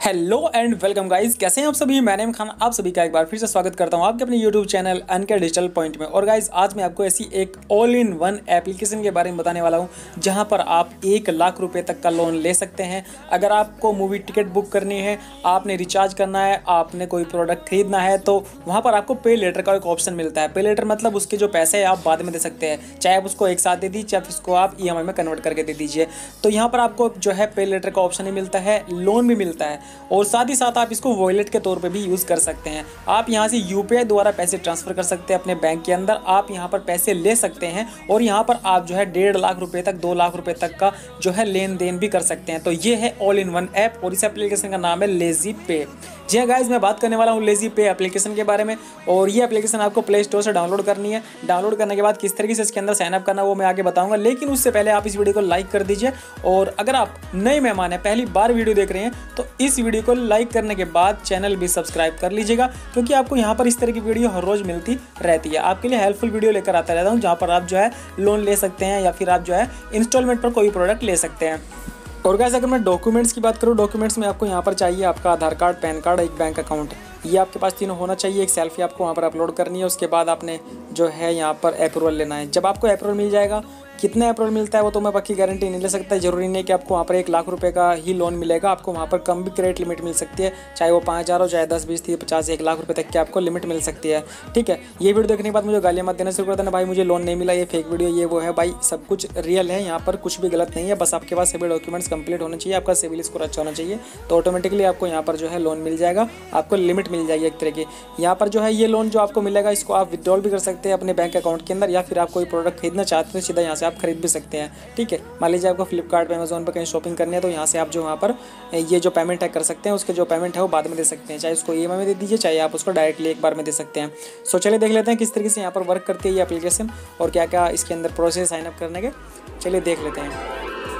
Hello and welcome guys, कैसे हैं आप सभी। मैं नेम खान आप सभी का एक बार फिर से स्वागत करता हूं आपके अपने यूट्यूब चैनल अनके डिजिटल पॉइंट में। और गाइस आज मैं आपको ऐसी एक ऑल इन वन एप्लीकेशन के बारे में बताने वाला हूं जहां पर आप 1 लाख रुपए तक का लोन ले सकते हैं। अगर आपको मूवी टिकट बुक करनी है, आपने रिचार्ज करना है, आपने कोई प्रोडक्ट खरीदना है, तो वहाँ पर आपको पे लेटर का एक ऑप्शन मिलता है। पे लेटर मतलब उसके जो पैसे है आप बाद में दे सकते हैं, चाहे आप उसको एक साथ दे दीजिए, चाहे उसको आप EMI में कन्वर्ट करके दे दीजिए। तो यहाँ पर आपको जो है पे लेटर का ऑप्शन ही मिलता है, लोन भी मिलता है और साथ ही साथ आप इसको वॉलेट के तौर पे भी यूज़ कर सकते हैं। आप यहाँ से UPI द्वारा पैसे ट्रांसफ़र कर सकते हैं अपने बैंक के अंदर, आप यहाँ पर पैसे ले सकते हैं और यहाँ पर आप जो है 1.5 लाख रुपए तक 2 लाख रुपए तक का जो है लेन देन भी कर सकते हैं। तो ये है ऑल इन वन ऐप और इस एप्लीकेशन का नाम है लेजी पे। जी हाँ गाइज, मैं बात करने वाला हूँ लेजी पे एप्लीकेशन के बारे में। और ये एप्लीकेशन आपको प्ले स्टोर से डाउनलोड करनी है। डाउनलोड करने के बाद किस तरीके से इसके अंदर साइनअप करना वो मैं आगे बताऊंगा, लेकिन उससे पहले आप इस वीडियो को लाइक कर दीजिए। और अगर आप नए मेहमान हैं, पहली बार वीडियो देख रहे हैं, तो इस वीडियो को लाइक करने के बाद चैनल भी सब्सक्राइब कर लीजिएगा, क्योंकि आपको यहाँ पर इस तरह की वीडियो हर रोज मिलती रहती है। आपके लिए हेल्पफुल वीडियो लेकर आता रहता हूँ, जहाँ पर आप जो है लोन ले सकते हैं या फिर आप जो है इंस्टॉलमेंट पर कोई प्रोडक्ट ले सकते हैं। और गाइस अगर मैं डॉक्यूमेंट्स की बात करूँ, डॉक्यूमेंट्स में आपको यहाँ पर चाहिए आपका आधार कार्ड, पैन कार्ड, एक बैंक अकाउंट, ये आपके पास तीनों होना चाहिए। एक सेल्फी आपको वहाँ पर अपलोड करनी है। उसके बाद आपने जो है यहाँ पर अप्रूवल लेना है। जब आपको अप्रूवल मिल जाएगा, कितने अप्रूवल मिलता है वो तो मैं पक्की गारंटी नहीं ले सकता। जरूरी नहीं कि आपको वहाँ पर 1 लाख रुपए का ही लोन मिलेगा, आपको वहाँ पर कम भी क्रेडिट लिमिट मिल सकती है, चाहे वो 5,000 हो, चाहे 10, 20, 30, 50, 1 लाख रुपए तक की आपको लिमिट मिल सकती है। ठीक है, ये वीडियो देखने के बाद मुझे गालियाँ मत देना शुरू कर देना, भाई मुझे लोन नहीं मिला, ये फेक वीडियो, ये वो है। भाई सब कुछ रियल है, यहाँ पर कुछ भी गलत नहीं है। बस आपके पास सभी डॉक्यूमेंट्स कंप्लीट होने चाहिए, आपका सिविल स्कोर अच्छा होना चाहिए, तो ऑटोमेटिकली आपको यहाँ पर जो है लोन मिल जाएगा, आपको लिमिट मिल जाएगी एक तरह की। यहाँ पर जो है ये लोन जो आपको मिलेगा, इसको आप विड्रॉल भी कर सकते हैं अपने बैंक अकाउंट के अंदर, या फिर आप कोई प्रोडक्ट खरीदना चाहते हैं सीधा यहाँ से आप खरीद भी सकते हैं। ठीक है, मान लीजिए आपको फ्लिपकार्ट पे, अमेजोन पे कहीं शॉपिंग करनी है, तो यहाँ से आप जो वहाँ पर ये जो पेमेंट है कर सकते हैं। उसके जो पेमेंट है वो बाद में दे सकते हैं, चाहे उसको EMI में दे दीजिए, चाहे आप उसको डायरेक्टली एक बार में दे सकते हैं। सो चलिए देख लेते हैं किस तरीके से यहाँ पर वर्क करती है ये एप्लीकेशन और क्या क्या इसके अंदर प्रोसेस साइनअप करने के। चलिए देख लेते हैं।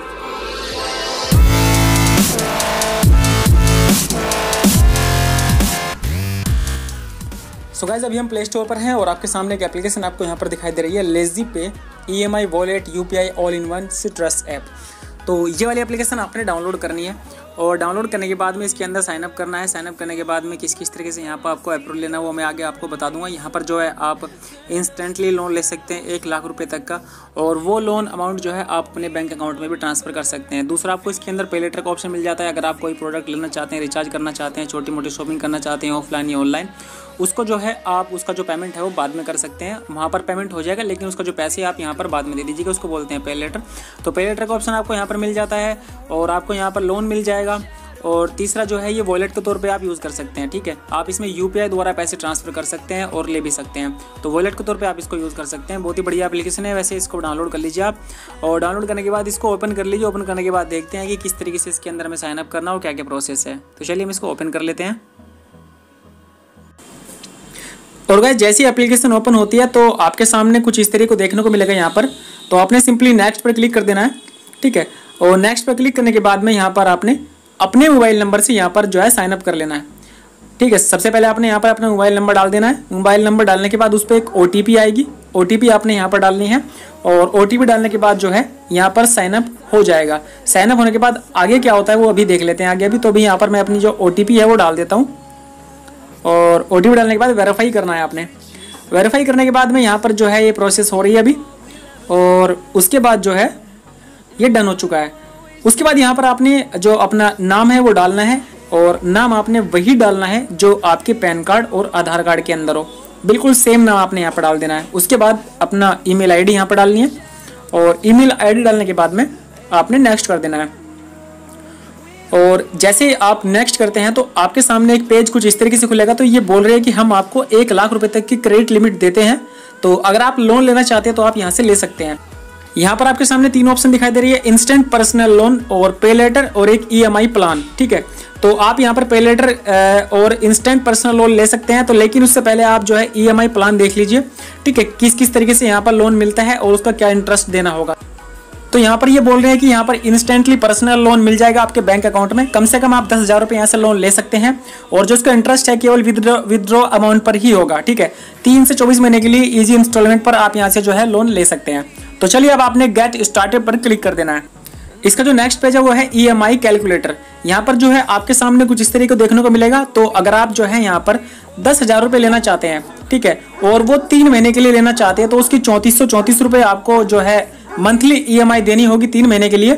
सो गाइस अभी हम प्ले स्टोर पर हैं और आपके सामने एक एप्लीकेशन आपको यहाँ पर दिखाई दे रही है, lazy pay EMI wallet UPI all in one Citrus app. तो ये वाली एप्लीकेशन आपने डाउनलोड करनी है और डाउनलोड करने के बाद में इसके अंदर साइनअप करना है। साइनअप करने के बाद में किस किस तरीके से यहाँ पर आपको अप्रूवल लेना है वो मैं आगे आपको बता दूंगा। यहाँ पर जो है आप इंस्टेंटली लोन ले सकते हैं 1 लाख रुपए तक का, और वो लोन अमाउंट जो है आप अपने बैंक अकाउंट में भी ट्रांसफ़र कर सकते हैं। दूसरा, आपको इसके अंदर पे लेटर का ऑप्शन मिल जाता है। अगर आप कोई प्रोडक्ट लेना चाहते हैं, रिचार्ज करना चाहते हैं, छोटी मोटी शॉपिंग करना चाहते हैं ऑफलाइन या ऑनलाइन, उसको जो है आप उसका जो पेमेंट है वो बाद में कर सकते हैं। वहाँ पर पेमेंट हो जाएगा, लेकिन उसका जो पैसे आप यहाँ पर बाद में दे दीजिएगा, उसको बोलते हैं पे लेटर। तो पे लेटर का ऑप्शन आपको यहाँ पर मिल जाता है और आपको यहाँ पर लोन मिल जाएगा। और तीसरा जो है ये वॉलेट के तौर पे आप यूज़ कर सकते हैं। ठीक है, आप इसमें UPI द्वारा पैसे ट्रांसफ़र कर सकते हैं और ले भी सकते हैं, तो वॉलेट के तौर पे आप इसको यूज़ कर सकते हैं। बहुत ही बढ़िया एप्लीकेशन है वैसे, इसको डाउनलोड कर लीजिए आप। और डाउनलोड करने के बाद इसको ओपन कर लीजिए। ओपन करने के बाद देखते हैं कि किस तरीके से इसके अंदर में साइनअप करना और क्या क्या प्रोसेस है। तो चलिए हम इसको ओपन कर लेते हैं। और गाइस जैसी एप्लीकेशन ओपन होती है तो आपके सामने कुछ इस तरीके को देखने को मिलेगा यहाँ पर। तो आपने सिंपली नेक्स्ट पर क्लिक कर देना है। ठीक है, और नेक्स्ट पर क्लिक करने के बाद में यहाँ पर आपने अपने मोबाइल नंबर से यहाँ पर जो है साइनअप कर लेना है। ठीक है, सबसे पहले आपने यहाँ पर अपना मोबाइल नंबर डाल देना है। मोबाइल नंबर डालने के बाद उस पर एक OTP आएगी, OTP आपने यहाँ पर डालनी है। और OTP डालने के बाद जो है यहाँ पर साइनअप हो जाएगा। साइनअप होने के बाद आगे क्या होता है वो अभी देख लेते हैं आगे। अभी तो अभी यहाँ पर मैं अपनी जो OTP है वो डाल देता हूँ। और OTP डालने के बाद वेरीफाई करना है आपने। वेरीफाई करने के बाद में यहाँ पर जो है ये प्रोसेस हो रही है अभी, और उसके बाद जो है ये डन हो चुका है। उसके बाद यहाँ पर आपने जो अपना नाम है वो डालना है, और नाम आपने वही डालना है जो आपके पैन कार्ड और आधार कार्ड के अंदर हो, बिल्कुल सेम नाम आपने यहाँ पर डाल देना है। उसके बाद अपना ईमेल आईडी यहाँ पर डालनी है, और ईमेल आईडी डालने के बाद में आपने नेक्स्ट कर देना है। और जैसे आप नेक्स्ट करते हैं तो आपके सामने एक पेज कुछ इस तरीके से खुलेगा। तो ये बोल रहे हैं कि हम आपको 1 लाख रुपए तक की क्रेडिट लिमिट देते हैं, तो अगर आप लोन लेना चाहते हैं तो आप यहाँ से ले सकते हैं। यहाँ पर आपके सामने 3 ऑप्शन दिखाई दे रही है, इंस्टेंट पर्सनल लोन और पे लेटर और एक EMI प्लान। ठीक है, तो आप यहाँ पर पे लेटर और इंस्टेंट पर्सनल लोन ले सकते हैं। तो लेकिन उससे पहले आप जो है EMI प्लान देख लीजिए। ठीक है, किस किस तरीके से यहाँ पर लोन मिलता है और उसका क्या इंटरेस्ट देना होगा। तो यहाँ पर ये बोल रहे हैं कि यहाँ पर इंस्टेंटली पर्सनल लोन मिल जाएगा आपके बैंक अकाउंट में। कम से कम आप 10,000 रुपये यहाँ से लोन ले सकते हैं, और जो उसका इंटरेस्ट है केवल विदड्रॉ अमाउंट पर ही होगा। ठीक है, 3 से 24 महीने के लिए ईजी इंस्टॉलमेंट पर आप यहाँ से जो है लोन ले सकते हैं। तो चलिए अब आपने गेट स्टार्टेड पर क्लिक कर देना है। इसका जो नेक्स्ट पेज है वो है EMI कैलकुलेटर। यहाँ पर जो है आपके सामने कुछ इस तरीके को देखने को मिलेगा। तो अगर आप जो है यहाँ पर 10,000 रुपये लेना चाहते हैं, ठीक है, और वो 3 महीने के लिए लेना चाहते हैं, तो उसकी 3434 रुपये आपको जो है मंथली EMI देनी होगी 3 महीने के लिए,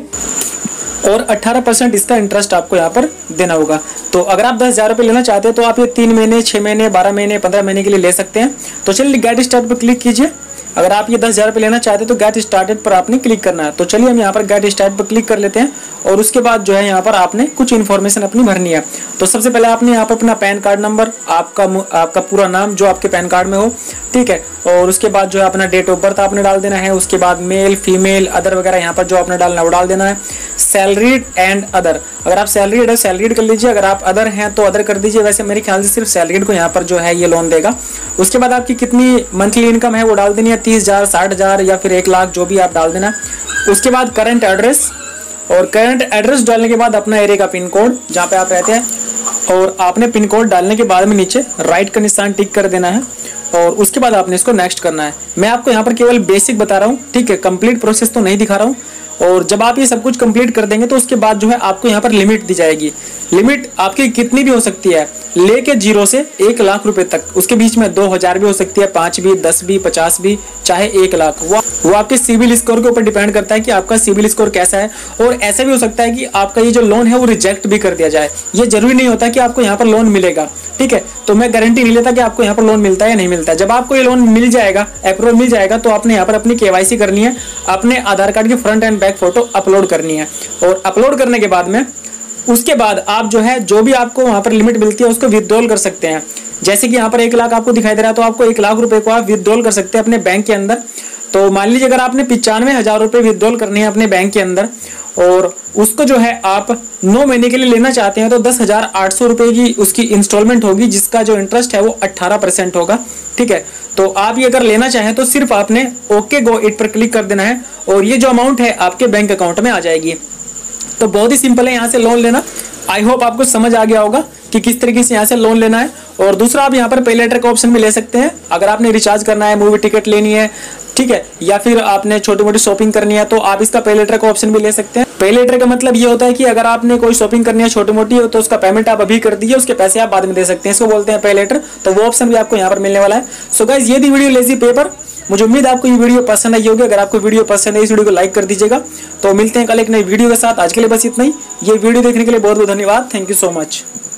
और 18% इसका इंटरेस्ट आपको यहाँ पर देना होगा। तो अगर आप 10,000 रुपये लेना चाहते हैं तो आप ये 3 महीने, 6 महीने, 12 महीने, 15 महीने के लिए ले सकते हैं। तो चलिए गेट स्टार्ट पर क्लिक कीजिए। अगर आप ये 10,000 रुपये लेना चाहते हैं तो गेट स्टार्टेड पर आपने क्लिक करना है। तो चलिए हम यहाँ पर गेट स्टार्ट पर क्लिक कर लेते हैं, और उसके बाद जो है यहाँ पर आपने कुछ इन्फॉर्मेशन अपनी भरनी है। तो सबसे पहले आपने यहाँ पर अपना पैन कार्ड नंबर, आपका पूरा नाम जो आपके पैन कार्ड में हो, ठीक है, और उसके बाद जो है अपना डेट ऑफ बर्थ आपने डाल देना है। उसके बाद मेल, फीमेल, अदर वगैरह यहाँ पर जो आपने डालना है वो डाल देना है। सैलरीड एंड अदर, अगर आप सैलरीड है सैलरीड कर लीजिए, अगर आप अदर हैं तो अदर कर दीजिए। वैसे मेरे ख्याल से सिर्फ सैलरीड को यहाँ पर जो है ये लोन देगा। उसके बाद आपकी कितनी मंथली इनकम है वो डाल देनी है, 30,000, 60,000 या फिर 1 लाख, जो भी आप डाल देना। उसके बाद करंट एड्रेस, और करंट एड्रेस डालने के बाद अपना एरिया का पिन कोड जहाँ पे आप रहते हैं, और आपने पिन कोड डालने के बाद में नीचे राइट का निशान टिक कर देना है, और उसके बाद आपने इसको नेक्स्ट करना है। मैं आपको यहाँ पर केवल बेसिक बता रहा हूँ, ठीक है, कंप्लीट प्रोसेस तो नहीं दिखा रहा हूँ। और जब आप ये सब कुछ कंप्लीट कर देंगे तो उसके बाद जो है आपको यहाँ पर लिमिट दी जाएगी। लिमिट आपकी कितनी भी हो सकती है, लेके 0 से 1 लाख रुपए तक, उसके बीच में 2,000 भी हो सकती है, 5 भी, 10 भी, 50 भी, चाहे 1 लाख। वो आपके सिविल स्कोर के ऊपर डिपेंड करता है कि आपका सिविल स्कोर कैसा है। और ऐसा भी हो सकता है कि आपका ये जो लोन है वो रिजेक्ट भी कर दिया जाए। ये जरूरी नहीं होता कि आपको यहाँ पर लोन मिलेगा, ठीक है। तो मैं गारंटी नहीं लेता कि आपको यहाँ पर लोन मिलता है या नहीं मिलता है। जब आपको ये लोन मिल जाएगा, अप्रूवल मिल जाएगा, तो आपने यहाँ पर अपनी KYC करनी है, अपने आधार कार्ड की front and back photo upload करनी है, और अपलोड करने के बाद में उसके बाद आप जो है जो भी आपको वहां पर लिमिट मिलती है उसको विथड्रॉल कर सकते हैं। जैसे कि यहाँ पर 1 लाख आपको दिखाई दे रहा है, तो आपको 1 लाख रुपए को आप विथड्रॉल कर सकते हैं अपने बैंक के अंदर। तो मान लीजिए अगर आपने 95,000 रुपये विथड्रॉल करने हैं अपने बैंक के अंदर, और उसको जो है आप 9 महीने के लिए लेना चाहते हैं, तो 10,800 रुपये की उसकी इंस्टॉलमेंट होगी, जिसका जो इंटरेस्ट है वो 18% होगा, ठीक है। तो आप ये अगर लेना चाहें तो सिर्फ आपने ओके गो इट पर क्लिक कर देना है, और ये जो अमाउंट है आपके बैंक अकाउंट में आ जाएगी। तो बहुत ही सिंपल है यहाँ से लोन लेना। आई होप आपको समझ आ गया होगा कि किस तरीके से यहाँ से लोन लेना है। और दूसरा, आप यहाँ पर पे लेटर का ऑप्शन भी ले सकते हैं। अगर आपने रिचार्ज करना है, मूवी टिकट लेनी है, ठीक है, या फिर आपने छोटी मोटी शॉपिंग करनी है, तो आप इसका पे लेटर का ऑप्शन भी ले सकते हैं। पे लेटर का मतलब ये होता है कि अगर आपने कोई शॉपिंग करनी है छोटी मोटी, तो उसका पेमेंट आप अभी कर दीजिए, उसके पैसे आप बाद में दे सकते हैं, इसको बोलते हैं पे लेटर। तो वो ऑप्शन भी आपको यहाँ पर मिलने वाला है। सो गाइस, ये थी वीडियो लेजी पेपर। मुझे उम्मीद है आपको ये वीडियो पसंद आई होगी। अगर आपको वीडियो पसंद है, इस वीडियो को लाइक कर दीजिएगा। तो मिलते हैं कल एक नई वीडियो के साथ। आज के लिए बस इतना ही। ये वीडियो देखने के लिए बहुत बहुत धन्यवाद। Thank you so much.